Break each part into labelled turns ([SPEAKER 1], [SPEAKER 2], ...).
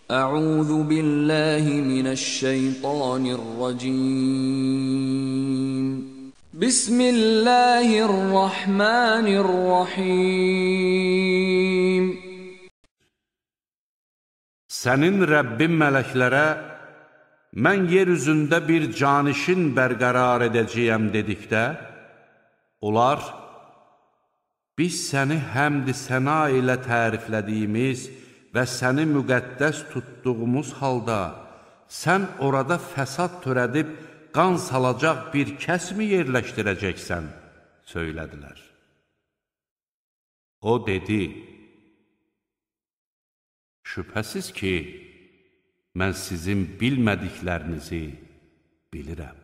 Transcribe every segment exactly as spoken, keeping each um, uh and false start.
[SPEAKER 1] أعوذ بالله من الشيطان الرجيم بسم الله الرحمن الرحيم
[SPEAKER 2] Sənin Rəbbin mələklərə, mən yer üzündə bir canişin bərqərar edəcəyəm dedikdə, onlar, biz səni həmd-i səna ilə təriflədiyimiz və səni müqəddəs tutduğumuz halda, sən orada fəsad törədib, qan salacaq bir kəsmi yerləşdirəcəksən, söylədilər. O dedi, şübhəsiz ki, mən sizin bilmədiklərinizi bilirəm.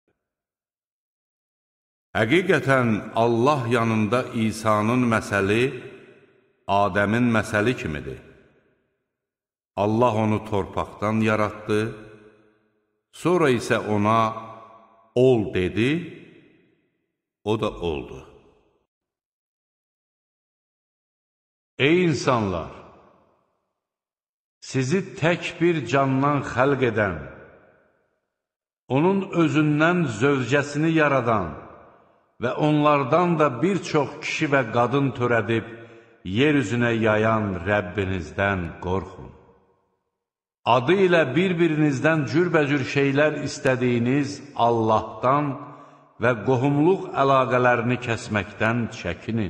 [SPEAKER 2] Həqiqətən Allah yanında İsa'nın məsəli Adəmin məsəli kimidir. Allah onu torpaqdan yaratdı, sonra isə ona ol dedi, o da oldu. Ey insanlar! Sizi tək bir candan xəlq edən, onun özündən zövcəsini yaradan və onlardan da bir çox kişi və qadın törədib, yer üzünə yayan Rəbbinizdən qorxun. Adı ilə bir-birinizdən cürbəcür şeylər istədiyiniz Allahdan və qohumluq əlaqələrini kəsməkdən çəkinin.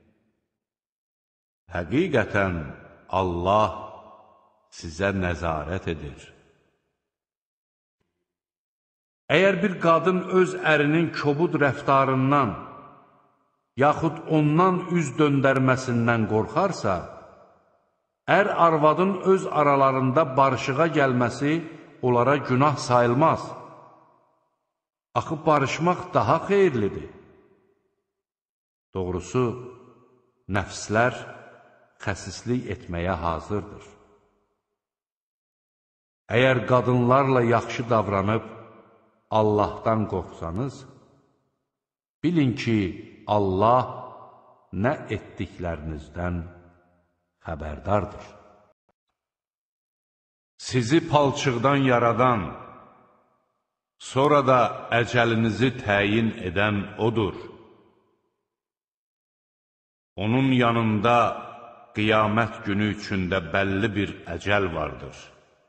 [SPEAKER 2] Həqiqətən Allah sizə nəzarət edir. Əgər bir qadın öz ərinin kobud rəftarından, yaxud ondan üz döndərməsindən qorxarsa, ər arvadın öz aralarında barışığa gəlməsi onlara günah sayılmaz. Axı barışmaq daha xeyirlidir. Doğrusu, nəfslər xəsislik etməyə hazırdır. Əgər qadınlarla yaxşı davranıb, Allahdan qorxsanız, bilin ki, Allah nə etdiklərinizdən xəbərdardır. Sizi palçıqdan yaradan, sonra da əcəlinizi təyin edən odur. Onun yanında qiyamət günü üçündə bəlli bir əcəl vardır.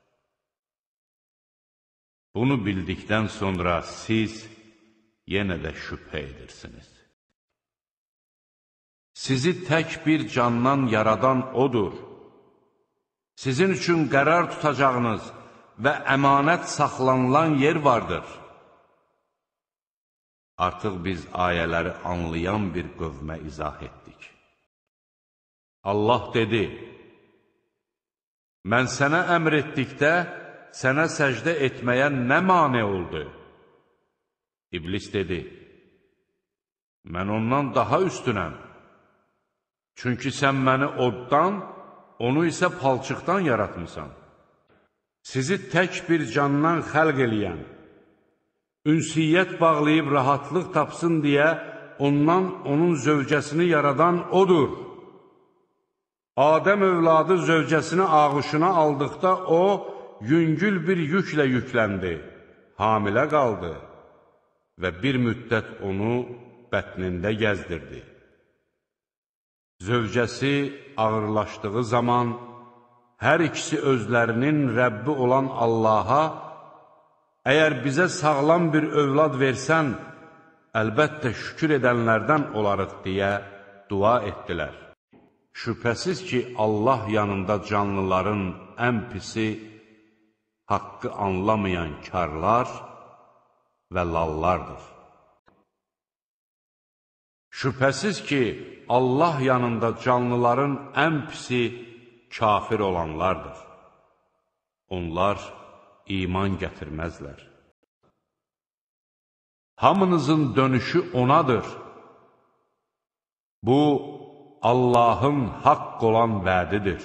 [SPEAKER 2] Bunu bildikdən sonra siz yenə də şübhə edirsiniz. Sizi tək bir candan yaradan odur. Sizin üçün qərar tutacağınız və əmanət saxlanılan yer vardır. Artıq biz ayələri anlayan bir qövmə izah etdik. Allah dedi, mən sənə əmr etdikdə, sənə səcdə etməyə nə mane oldu? İblis dedi, mən ondan daha üstünəm. Çünki sən məni oddan, onu isə palçıqdan yaratmısan. Sizi tək bir candan xəlq eləyən, ünsiyyət bağlayıb rahatlıq tapsın deyə ondan onun zövcəsini yaradan odur. Adəm övladı zövcəsini ağuşuna aldıqda o, yüngül bir yüklə yükləndi, hamilə qaldı və bir müddət onu bətnində gəzdirdi. Zövcəsi ağırlaşdığı zaman hər ikisi özlərinin Rəbbi olan Allaha, əgər bizə sağlam bir övlad versən, əlbəttə şükür edənlərdən olarıq deyə dua etdilər. Şübhəsiz ki, Allah yanında canlıların ən pisi, haqqı anlamayan karlar və lallardır. Şübhəsiz ki, Allah yanında canlıların ən pisi kafir olanlardır. Onlar iman gətirməzlər. Hamınızın dönüşü onadır. Bu, Allahın haqq olan vədidir.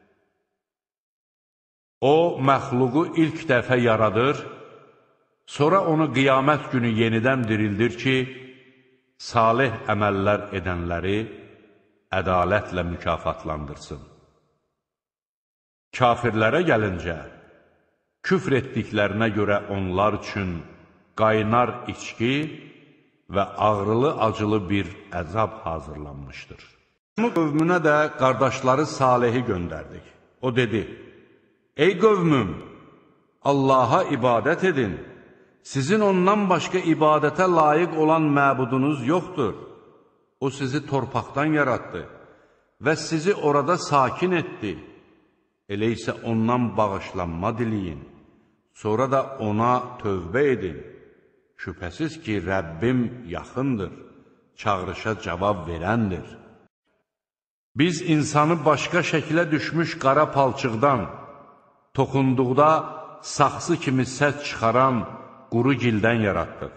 [SPEAKER 2] O, məxluqu ilk dəfə yaradır, sonra onu qiyamət günü yenidən dirildir ki, salih əməllər edənləri ədalətlə mükafatlandırsın. Kafirlərə gəlincə, küfr etdiklərinə görə onlar üçün qaynar içki və ağrılı-acılı bir əzab hazırlanmışdır. Bu qövmünə də qardaşları Salihi göndərdik. O dedi, ey qövmüm, Allaha ibadət edin, sizin ondan başqa ibadətə layiq olan məbudunuz yoxdur. O sizi torpaqdan yaratdı və sizi orada sakin etdi. Elə isə ondan bağışlanma diləyin, sonra da ona tövbə edin. Şübhəsiz ki, Rəbbim yaxındır, çağrışa cavab verəndir. Biz insanı başqa şəklə düşmüş qara palçıqdan, toxunduqda saxsı kimi səs çıxaran quru gildən yaratdıq.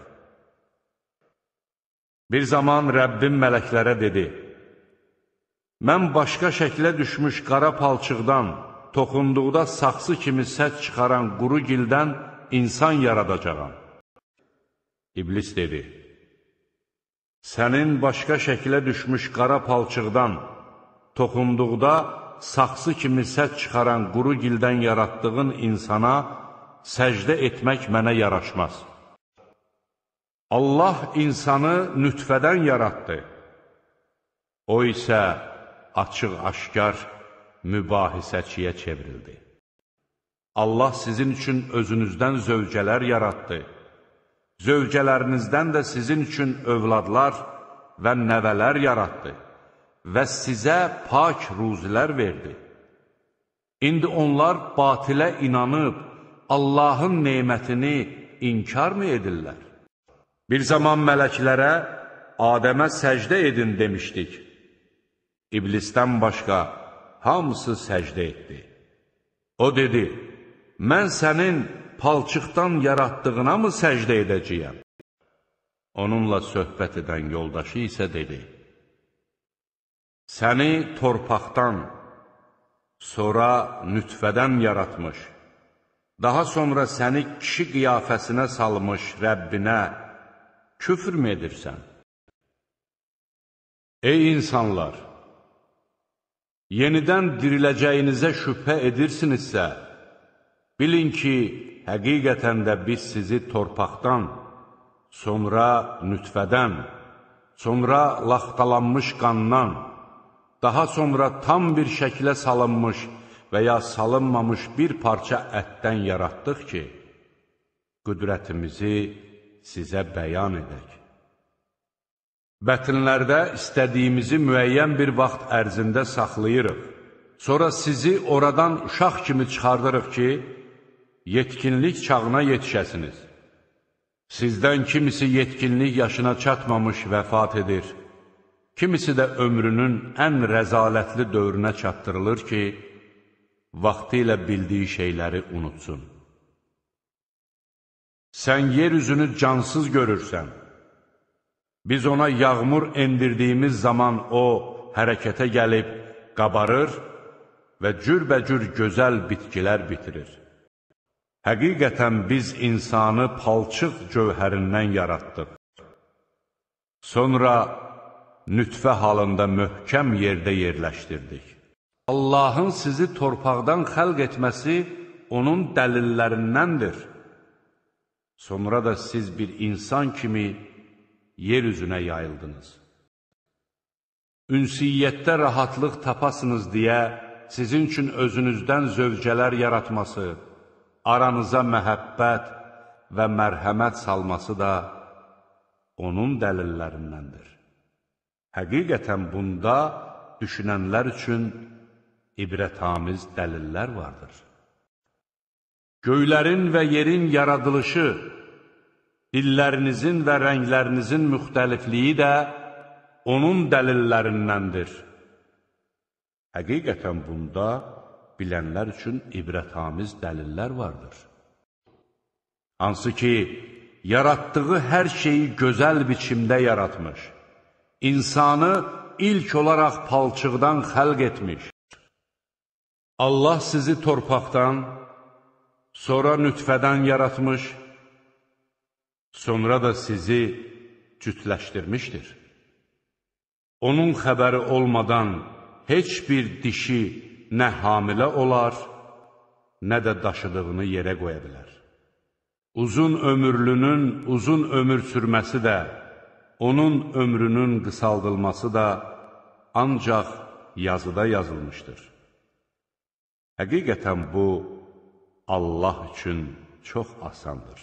[SPEAKER 2] Bir zaman Rəbbim mələklərə dedi, mən başqa şəklə düşmüş qara palçıqdan, toxunduqda saxsı kimi səs çıxaran quru gildən insan yaradacağam. İblis dedi, sənin başqa şəklə düşmüş qara palçıqdan, toxunduqda saxsı kimi səs çıxaran quru gildən yaratdığın insana səcdə etmək mənə yaraşmaz. Allah insanı nütfədən yaratdı. O isə açıq-aşkar mübahisəçiyə çevrildi. Allah sizin üçün özünüzdən zövcələr yaratdı. Zövcələrinizdən də sizin üçün övladlar və nəvələr yaratdı və sizə pak ruzilər verdi. İndi onlar batilə inanıb, Allahın nemətini inkar mı edirlər? Bir zaman mələklərə Adəmə səcdə edin demişdik. İblisdən başqa hamısı səcdə etdi. O dedi, mən sənin palçıqdan yaratdığına mı səcdə edəcəyəm? Onunla söhbət edən yoldaşı isə dedi, səni torpaqdan, sonra nütfədən yaratmış, daha sonra səni kişi qiyafəsinə salmış Rəbbinə küfr mü edirsən? Ey insanlar! Yenidən diriləcəyinizə şübhə edirsinizsə, bilin ki, həqiqətən də biz sizi torpaqdan, sonra nütfədən, sonra laxtalanmış qandan, daha sonra tam bir şəklə salınmış və ya salınmamış bir parça ətdən yaratdıq ki, qüdrətimizi sizə bəyan edək. Bətnlərdə istədiyimizi müəyyən bir vaxt ərzində saxlayırıq. Sonra sizi oradan uşaq kimi çıxardırıq ki, yetkinlik çağına yetişəsiniz. Sizdən kimisi yetkinlik yaşına çatmamış vəfat edir, kimisi də ömrünün ən rəzalətli dövrünə çatdırılır ki, vaxtilə bildiyi şeyləri unutsun. Sən yeryüzünü cansız görürsən. Biz ona yağmur endirdiyimiz zaman o hərəkətə gəlib qabarır və cürbəcür gözəl bitkilər bitirir. Həqiqətən biz insanı palçıq cövhərindən yaratdıq. Sonra nütfə halında möhkəm yerdə yerləşdirdik. Allahın sizi torpaqdan xəlq etməsi onun dəlillərindəndir. Sonra da siz bir insan kimi yer üzünə yayıldınız. Ünsiyyətdə rahatlıq tapasınız deyə sizin üçün özünüzdən zövcələr yaratması, aranıza məhəbbət və mərhəmət salması da onun dəlillərindəndir. Həqiqətən bunda düşünənlər üçün ibrətamiz dəlillər vardır. Göylərin və yerin yaradılışı, dillərinizin və rənglərinizin müxtəlifliyi də onun dəlillərindəndir. Həqiqətən bunda bilənlər üçün ibrətamiz dəlillər vardır. Hansı ki, yaratdığı hər şeyi gözəl biçimdə yaratmış, insanı ilk olaraq palçıqdan xəlq etmiş. Allah sizi torpaqdan, sonra nütfədən yaratmış, sonra da sizi cütləşdirmişdir. Onun xəbəri olmadan heç bir dişi nə hamilə olar, nə də daşıdığını yerə qoya bilər. Uzun ömürlünün uzun ömür sürməsi də, onun ömrünün qısaldılması da ancaq yazıda yazılmışdır. Həqiqətən bu, Allah üçün çox asandır.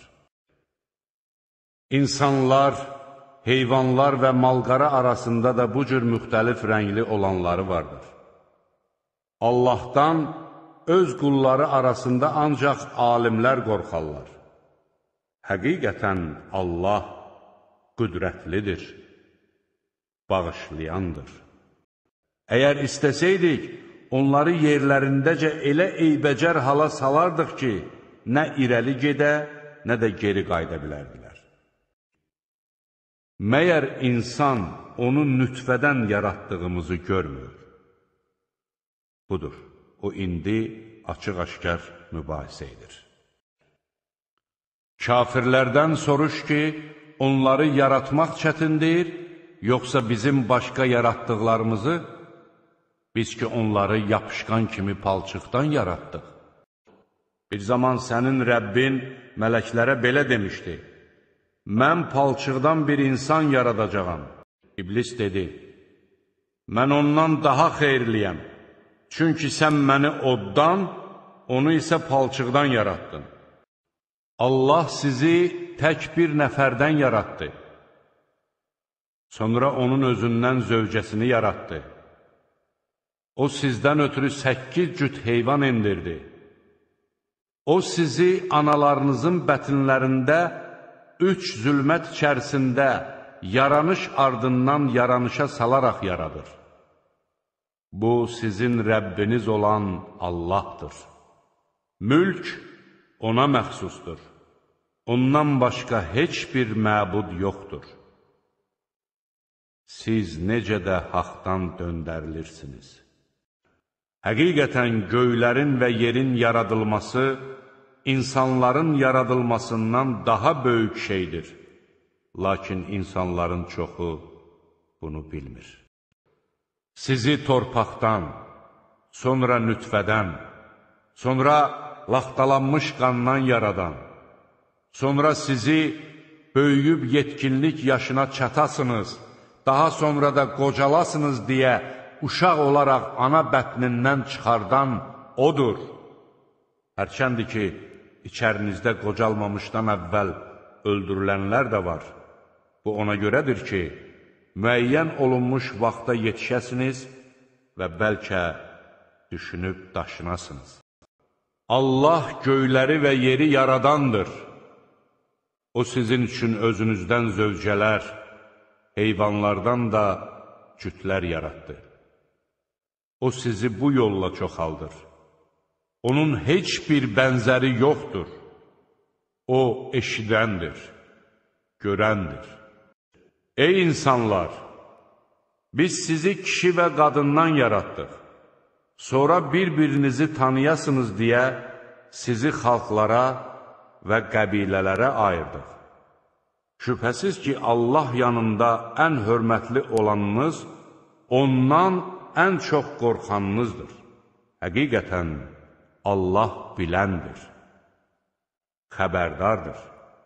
[SPEAKER 2] İnsanlar, heyvanlar və malqara arasında da bu cür müxtəlif rəngli olanları vardır. Allahdan öz qulları arasında ancaq alimlər qorxarlar. Həqiqətən Allah qüdrətlidir, bağışlayandır. Əgər istəsəydik, onları yerlərindəcə elə eybəcər hala salardıq ki, nə irəli gedə, nə də geri qayda bilərdilər. Məyər insan onu nütfədən yaratdığımızı görmür? Budur, o indi açıq-aşkar mübahisə edir. Kafirlərdən soruş ki, onları yaratmaq çətindir, yoxsa bizim başqa yaratdıqlarımızı? Biz ki, onları yapışqan kimi palçıqdan yaratdıq. Bir zaman sənin Rəbbin mələklərə belə demişdi: mən palçıqdan bir insan yaradacağam. İblis dedi: mən ondan daha xeyirliyəm. Çünki sən məni oddan, onu isə palçıqdan yarattın. Allah sizi tək bir nəfərdən yaratdı. Sonra onun özündən zövcəsini yaratdı. O sizdən ötürü səkkiz cüt heyvan indirdi. O sizi analarınızın bətinlərində üç zülmət içərisində yaranış ardından yaranışa salaraq yaradır. Bu, sizin Rəbbiniz olan Allahdır. Mülk ona məxsusdur. Ondan başqa heç bir məbud yoxdur. Siz necə də haqdan döndərilirsiniz. Həqiqətən göylərin və yerin yaradılması, insanların yaradılmasından daha böyük şeydir. Lakin insanların çoxu bunu bilmir. Sizi torpaqdan, sonra nütfədən, sonra laxtalanmış qandan yaradan, sonra sizi böyüyüb yetkinlik yaşına çatasınız, daha sonra da qocalasınız deyə uşaq olaraq ana bətnindən çıxardan odur. Hərçəndir ki, içərinizdə qocalmamışdan əvvəl öldürülənlər də var. Bu ona görədir ki, müəyyən olunmuş vaxta yetişəsiniz və bəlkə düşünüb daşınasınız. Allah göyləri və yeri yaradandır. O sizin üçün özünüzdən zövcələr, heyvanlardan da cütlər yaratdı. O sizi bu yolla çoxaldır. Onun heç bir bənzəri yoxdur. O eşidəndir, görəndir. Ey insanlar! Biz sizi kişi və qadından yaratdıq. Sonra bir-birinizi tanıyasınız deyə sizi xalqlara və qəbilələrə ayırdıq. Şübhəsiz ki, Allah yanında ən hörmətli olanınız, ondan ən çox qorxanınızdır. Həqiqətən, Allah biləndir, xəbərdardır.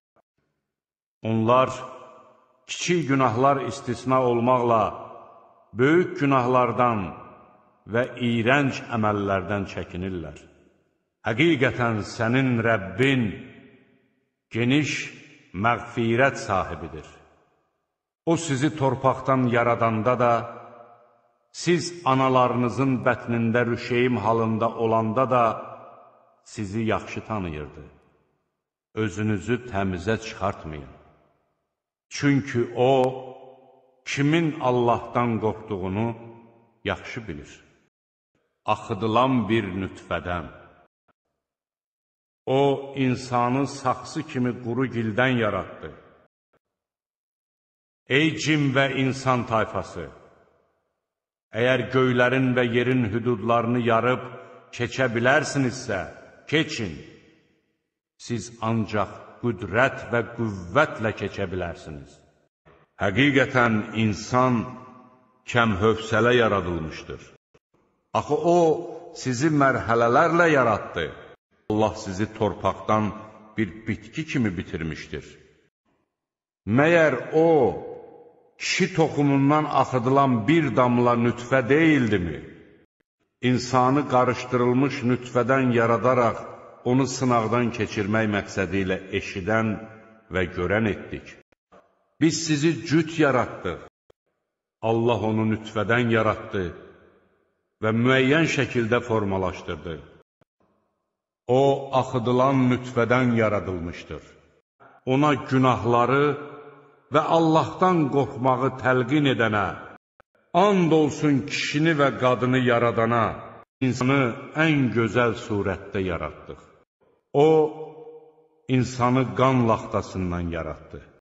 [SPEAKER 2] Onlar kiçik günahlar istisna olmaqla böyük günahlardan və iyrənc əməllərdən çəkinirlər. Həqiqətən sənin Rəbbin geniş məğfirət sahibidir. O sizi torpaqdan yaradanda da, siz analarınızın bətnində rüşeyim halında olanda da sizi yaxşı tanıyırdı. Özünüzü təmizə çıxartmayın. Çünki O, kimin Allahdan qorxduğunu yaxşı bilir. Axıdılan bir nütfədən. O, insanı saxsı kimi quru gildən yaratdı. Ey cin və insan tayfası! Əgər göylərin və yerin hüdudlarını yarıb keçə bilərsinizsə, keçin. Siz ancaq qüdrət və qüvvətlə keçə bilərsiniz. Həqiqətən insan kəmhövsələ yaradılmışdır. Axı o, sizi mərhələlərlə yaratdı. Allah sizi torpaqdan bir bitki kimi bitirmişdir. Məyər o, kişi toxumundan axıdılan bir damla nütfə deyildimi? İnsanı qarışdırılmış nütfədən yaradaraq, onu sınaqdan keçirmək məqsədi ilə eşidən və görən etdik. Biz sizi cüt yaratdıq. Allah onu nütfədən yaratdı və müəyyən şəkildə formalaşdırdı. O, axıdılan nütfədən yaradılmışdır. Ona günahları və Allahdan qorxmağı təlqin edənə, and olsun kişini və qadını yaradana, insanı ən gözəl surətdə yaratdıq. O, insanı qan laxtasından yaratdı.